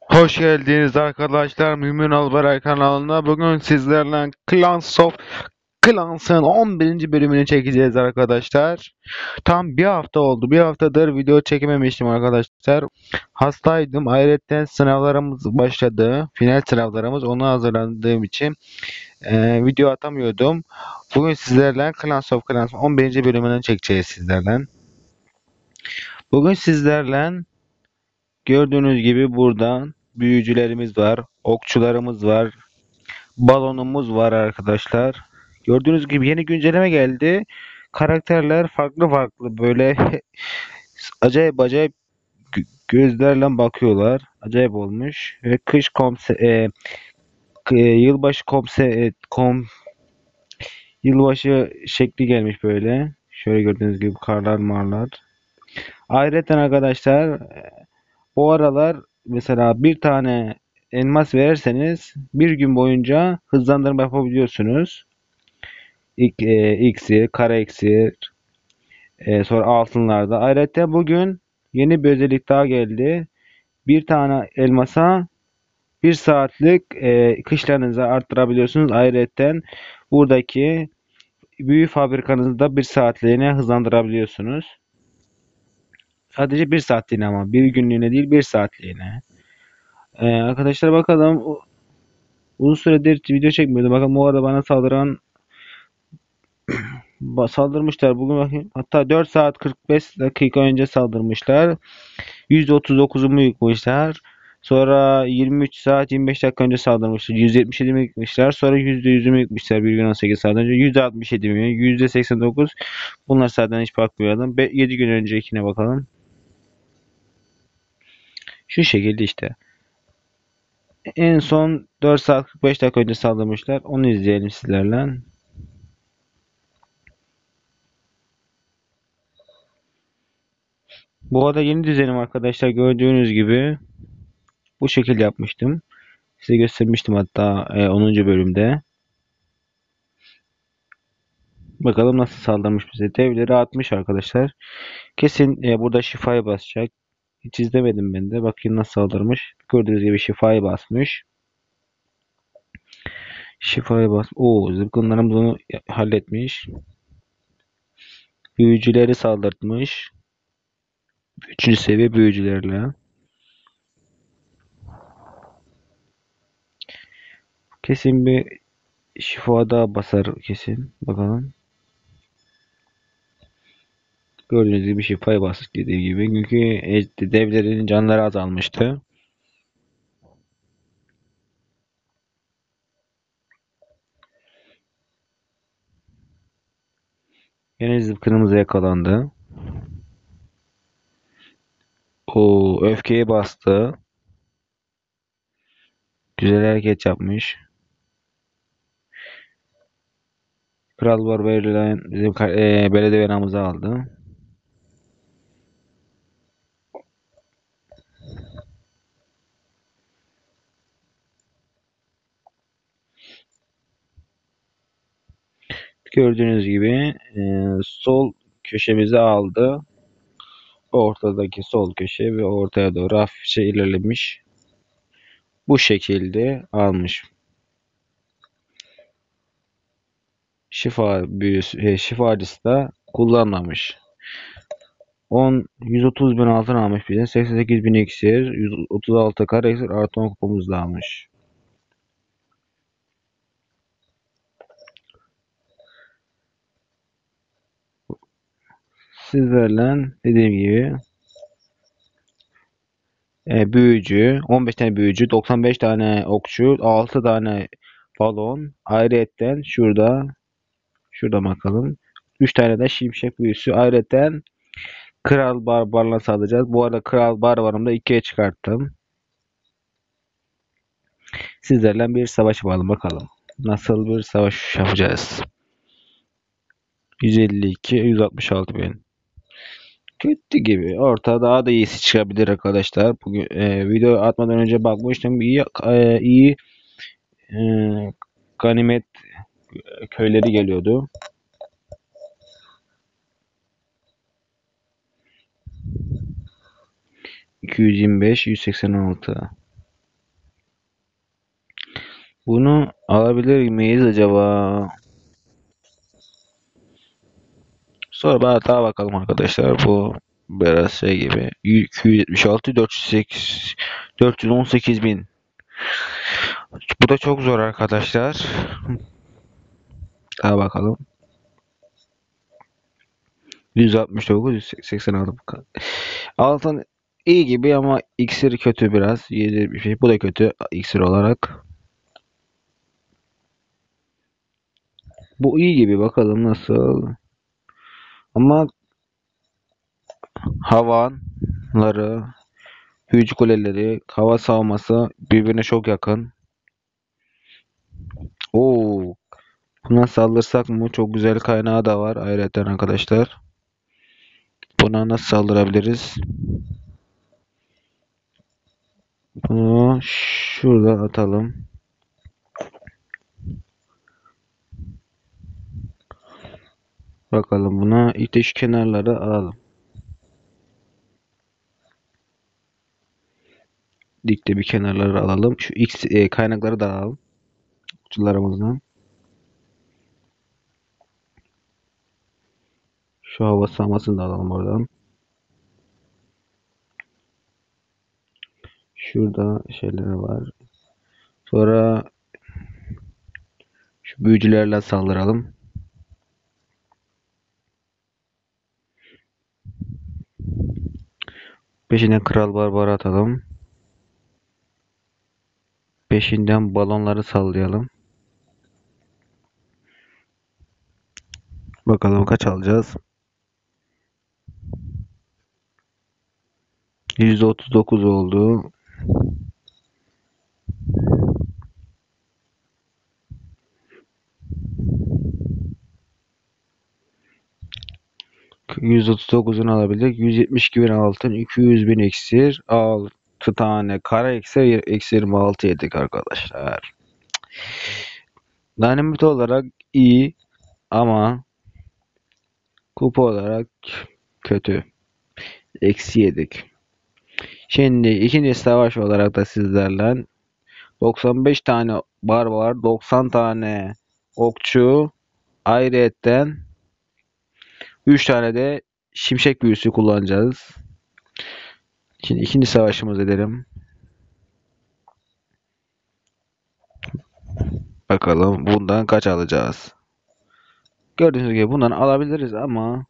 Hoş geldiniz arkadaşlar Mümin Albaray kanalına. Bugün sizlerle Clans of Clans'ın 11. bölümünü çekeceğiz arkadaşlar. Tam bir hafta oldu. Bir haftadır video çekememiştim arkadaşlar. Hastaydım. Ayrıca sınavlarımız başladı. Final sınavlarımız. Onu hazırlandığım için video atamıyordum. Bugün sizlerle Clans of Clans'ın 11. bölümünü çekeceğiz sizlerle. Bugün sizlerle gördüğünüz gibi burada büyücülerimiz var, okçularımız var, balonumuz var arkadaşlar. Gördüğünüz gibi yeni güncelleme geldi. Karakterler farklı farklı böyle acayip acayip gözlerle bakıyorlar. Acayip olmuş. Ve kış yılbaşı yılbaşı şekli gelmiş böyle. Şöyle gördüğünüz gibi karlar marlar. Ayrıca arkadaşlar bu aralar mesela bir tane elmas verirseniz bir gün boyunca hızlandırma yapabiliyorsunuz. İksir, kara iksir, sonra altınlarda. Ayrıca bugün yeni bir özellik daha geldi. Bir tane elmasa bir saatlik kışlarınızı arttırabiliyorsunuz. Ayrıca buradaki büyü fabrikanızı da bir saatliğine hızlandırabiliyorsunuz. Sadece bir saatliğine ama bir günlüğüne değil bir saatliğine. Arkadaşlar bakalım. Uzun süredir video çekmiyordum. Bakın bu arada bana saldırmışlar. Bugün bakayım. Hatta 4 saat 45 dakika önce saldırmışlar. %39'umu yıkmışlar. Sonra 23 saat 25 dakika önce saldırmışlar. %77'mi yıkmışlar. Sonra %100'ümü yıkmışlar. Bir gün 18 saat önce. %67'mi, %89. Bunlar zaten hiç bakmıyordum. 7 gün öncekine bakalım. Şu şekilde işte. En son 4 saat 45 dakika önce saldırmışlar. Onu izleyelim sizlerle. Bu arada yeni düzenim arkadaşlar gördüğünüz gibi bu şekilde yapmıştım. Size göstermiştim hatta 10. bölümde. Bakalım nasıl saldırmış bize. Devleri atmış arkadaşlar. Kesin burada şifayı basacak. Hiç izlemedim ben de. Bakayım nasıl saldırmış. Gördüğünüz gibi şifayı basmış. Şifayı bas. Oo, zıpkınlarım bunu halletmiş. Büyücüleri saldırtmış. 3. seviye büyücülerle. Kesin bir şifa daha basar kesin. Bakalım. Gördüğünüz gibi şifaya bastık dediğim gibi. Çünkü devlerin canları azalmıştı. Yine kırmızı yakalandı. O öfkeyi bastı. Güzel hareket yapmış. Kral var verilen bizim belediye binamızı aldı. Gördüğünüz gibi sol köşemizi aldı. Ortadaki sol köşe ve ortaya doğru hafifçe ilerlemiş. Bu şekilde almış. Şifacısı da kullanmamış. 130 bin altın almış bizden. 88 bin iksir. 136 kare iksir artı 10 kupamız da almış. Sizlerle dediğim gibi büyücü, 15 tane büyücü, 95 tane okçu, 6 tane balon. Ayrıyetten şurada bakalım. 3 tane de şimşek büyüsü. Ayrıyetten kral barbarla sağlayacağız. Bu arada kral barbarımı da 2'ye çıkarttım. Sizlerle bir savaş yapalım bakalım. Nasıl bir savaş yapacağız? 152, 166 bin. Kötü gibi. Ortada daha da iyisi çıkabilir arkadaşlar. Bugün video atmadan önce bakmıştım. İyi e, ganimet köyleri geliyordu. ...225, 186. Bunu alabilir miyiz acaba? Sonra bir hata bakalım arkadaşlar. Bu biraz şey gibi. 276, 408, 418 bin. Bu da çok zor arkadaşlar. Daha bakalım. 169, 186. Altın iyi gibi ama iksir kötü biraz. 7 bir şey. Bu da kötü iksir olarak. Bu iyi gibi, bakalım nasıl. Ama havanları, hücre kuleleri, hava savunması birbirine çok yakın. Oo, buna saldırsak mı? Çok güzel kaynağı da var ayrıca arkadaşlar. Buna nasıl saldırabiliriz? Bunu şurada atalım. Bakalım buna. İlk de şu kenarları alalım. Dikte bir kenarları alalım. Şu X kaynakları da alalım. Kutularımızdan. Şu hava sahamasını da alalım oradan. Şurada şeyler var. Sonra şu büyücülerle saldıralım. Peşinden Kral Barbar'ı atalım. Peşinden balonları sallayalım. Bakalım kaç alacağız. %39 oldu. %39'unu alabildik. 172 bin altın, 200 bin iksir, 6 tane kara iksir, eksi 26 yedik arkadaşlar. Dinamit olarak iyi ama kupa olarak kötü. Eksi yedik. Şimdi ikinci savaş olarak da sizlerle 95 tane barbar, 90 tane okçu, ayrıyetten 3 tane de şimşek büyüsü kullanacağız. Şimdi ikinci savaşımız edelim. Bakalım bundan kaç alacağız. Gördüğünüz gibi bundan alabiliriz ama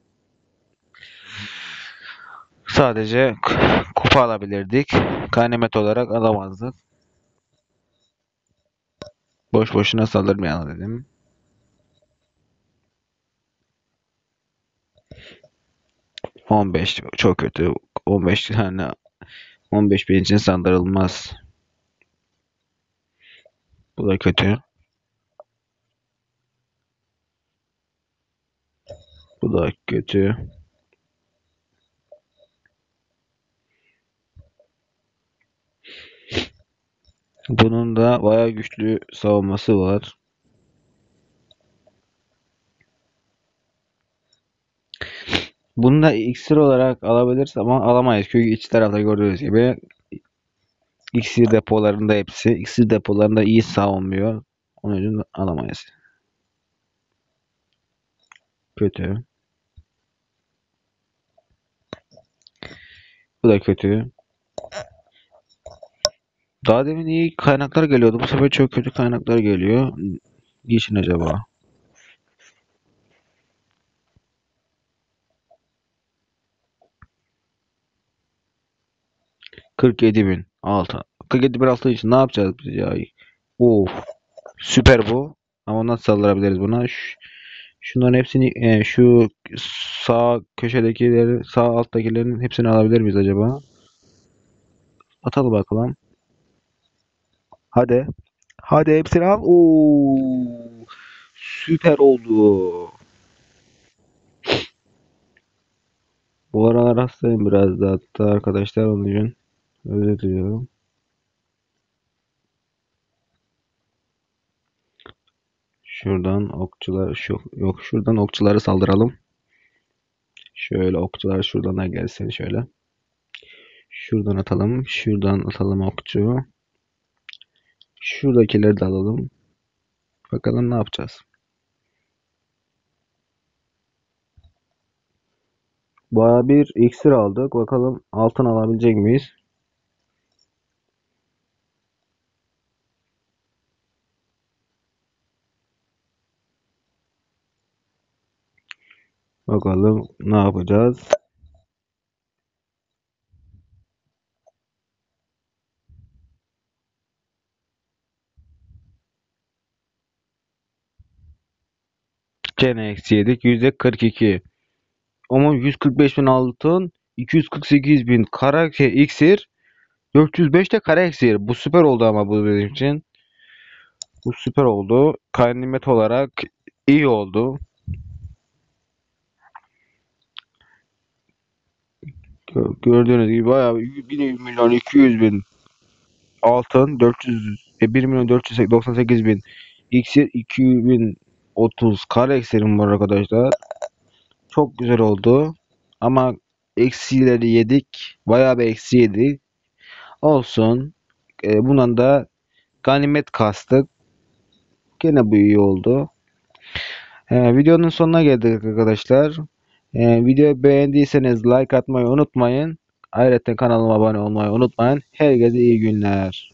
sadece kupa alabilirdik. Ganimet olarak alamazdık. Boş boşuna saldırmayalım dedim. 15 çok kötü. 15 tane 15 bin için saldırılmaz. Bu da kötü. Bu da kötü. Bunun da bayağı güçlü savunması var. Bunu da iksir olarak alabiliriz ama alamayız. Çünkü iç tarafta gördüğünüz gibi iksir depolarında hepsi. İksir depolarında iyi savunmuyor. Onun için alamayız. Kötü. Bu da kötü. Daha demin iyi kaynaklar geliyordu. Bu sefer çok kötü kaynaklar geliyor. Niçin acaba? 47 bin altı. 47 bin altı için ne yapacağız biz ya? Of. Süper bu. Ama nasıl saldırabiliriz buna? Şunların hepsini şu sağ köşedekileri, sağ alttakilerin hepsini alabilir miyiz acaba? Atalım bakalım. Hadi. Hadi hepsini al. Oo. Süper oldu. Bu aralar hastayım biraz da, hatta arkadaşlar, onun için özür diliyorum. Şuradan okçular yok, şuradan okçuları saldıralım. Şöyle okçular şuradan da gelsin şöyle. Şuradan atalım. Şuradan atalım okçu. Şuradakileri de alalım. Bakalım ne yapacağız. Baya bir iksir aldık. Bakalım altın alabilecek miyiz? Bakalım ne yapacağız. Gene eksi yedik. %42. Ama 145 bin altın, 248 bin kara iksir, 405 de kara iksir. Bu süper oldu ama bu benim için. Bu süper oldu. Ganimet olarak iyi oldu. Gördüğünüz gibi bayağı 1 milyon 200 bin altın, 1 milyon 498 bin iksir, 2030 kara iksirim var arkadaşlar. Çok güzel oldu. Ama eksileri yedik. Bayağı bir eksi yedik. Olsun. Bundan da ganimet kastık. Gene bu iyi oldu. Videonun sonuna geldik arkadaşlar. Videoyu beğendiyseniz like atmayı unutmayın. Ayrıca kanalıma abone olmayı unutmayın. Herkese iyi günler.